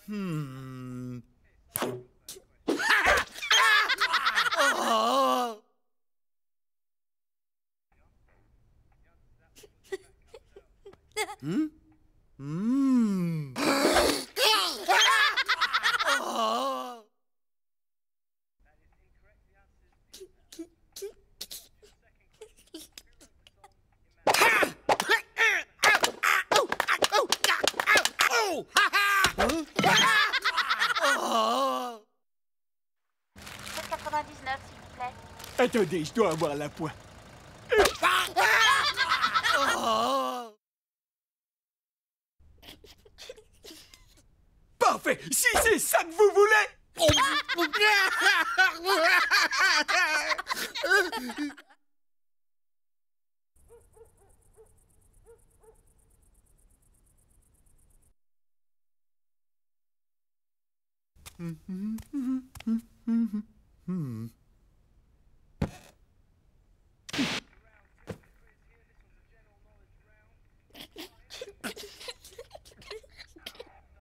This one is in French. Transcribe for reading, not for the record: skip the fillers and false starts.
Hmm. Oh. Hmm? Hmm. Oh. Oh. 7,99 s'il vous plaît. Attendez, je dois avoir la pointe. Oh. Parfait! Si c'est ça que vous voulez! Hmm.